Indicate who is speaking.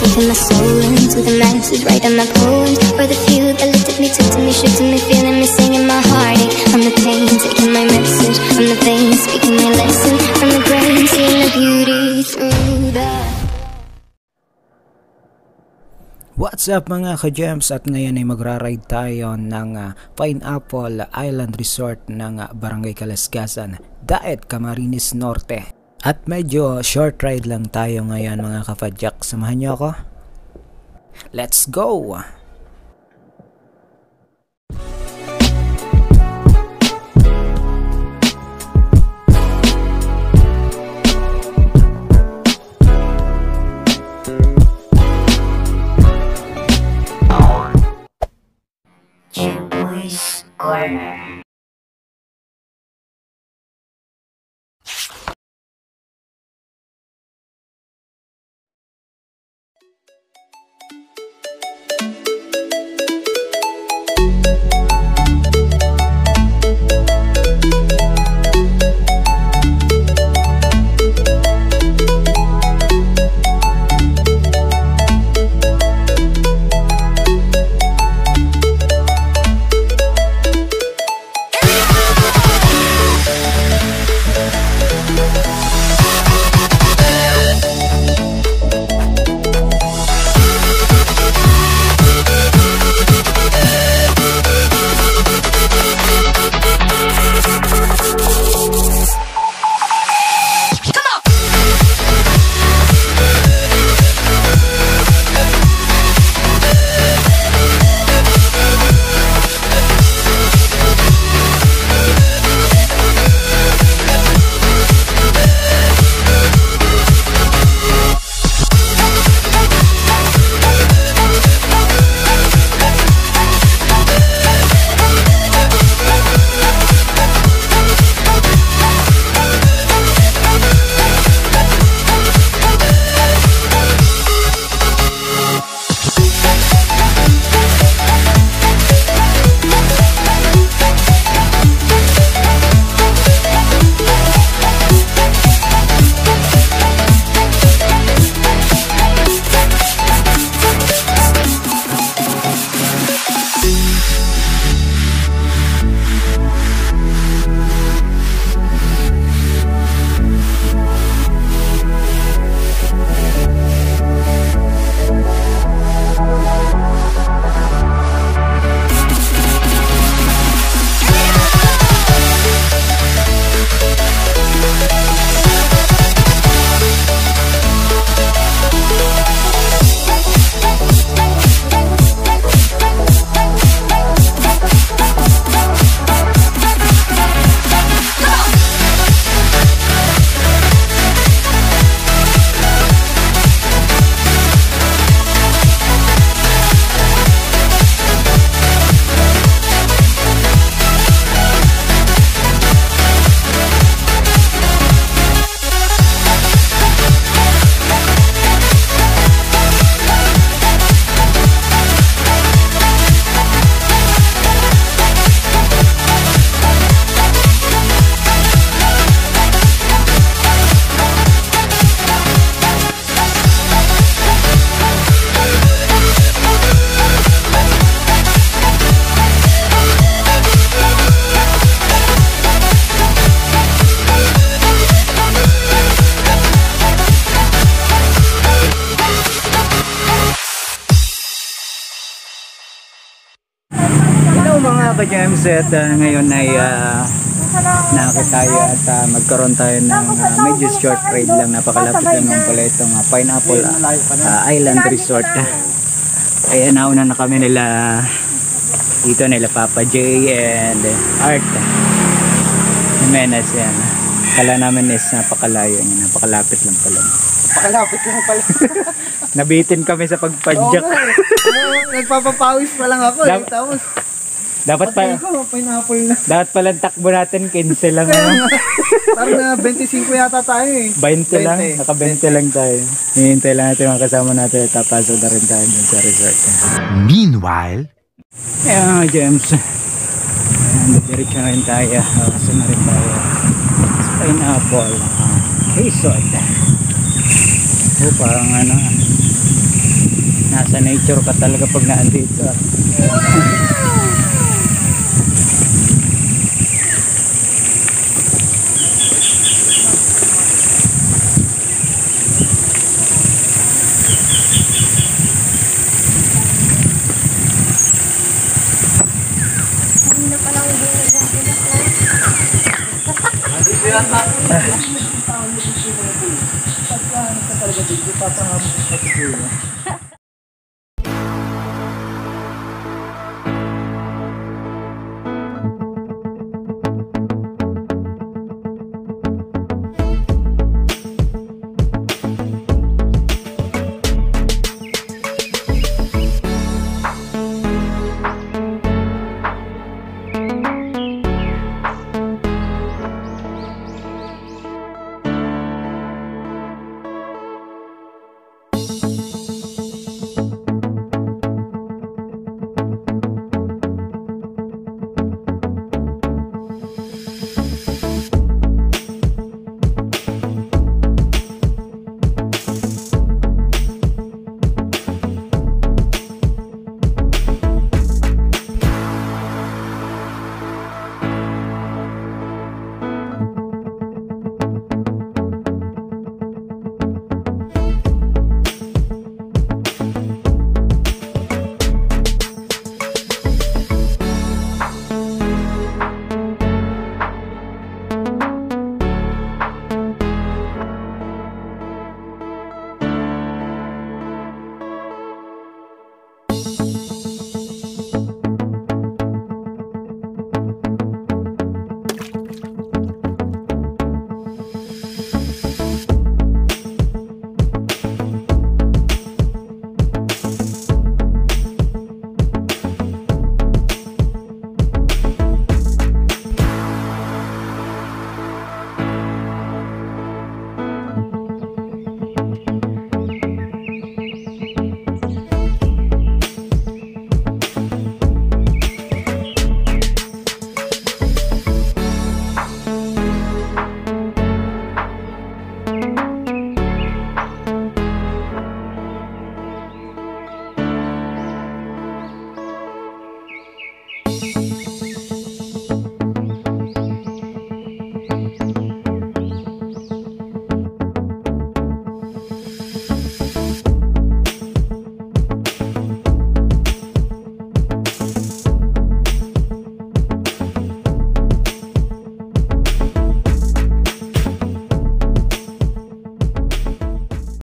Speaker 1: Taking my soul into the masses, writing my poems for the few that looked at me, took to me, shook to me, feeling me, singing my heartache. From the pain, taking my message from the veins, speaking my lesson from the brain, seeing the beauty through the...
Speaker 2: What's up mga ka-gems, at ngayon ay magra-ride tayo ng Pineapple Island Resort ng Barangay Calasgasan, Daet, Camarines, Norte. At medyo short ride lang tayo ngayon mga kapadyak. Samahan niyo ako? Let's go!
Speaker 1: Jempoy's Corner.
Speaker 2: Mga ka-gemset, ngayon ay nakakit tayo at magkaroon tayo ng medyo short ride lang. Napakalapit lang ng pala itong Pineapple Island Resort. Ayan, nauna na kami nila dito, nila Papa J and Art Jimenez. Yan, kala namin is napakalayo niya, napakalapit lang pala.
Speaker 3: Napakalapit lang pala.
Speaker 2: Nabitin kami sa pagpadyak.
Speaker 3: Nagpapapawis pa lang ako eh. Tapos
Speaker 2: dapat pa
Speaker 3: pineapple na.
Speaker 2: Dapat pala takbo natin 15 lang.
Speaker 3: Parang na 25 yata tayo eh.
Speaker 2: 20 lang, naka 20 lang tayo. Hihintay lang natin mga kasama natin at tapasok na rin tayo dun sa resort.
Speaker 4: Meanwhile,
Speaker 2: ayan mga gems, diretso na rin tayo. Kasi na rin tayo sa Pineapple Resort. Parang Nasa nature ka talaga pag naandito.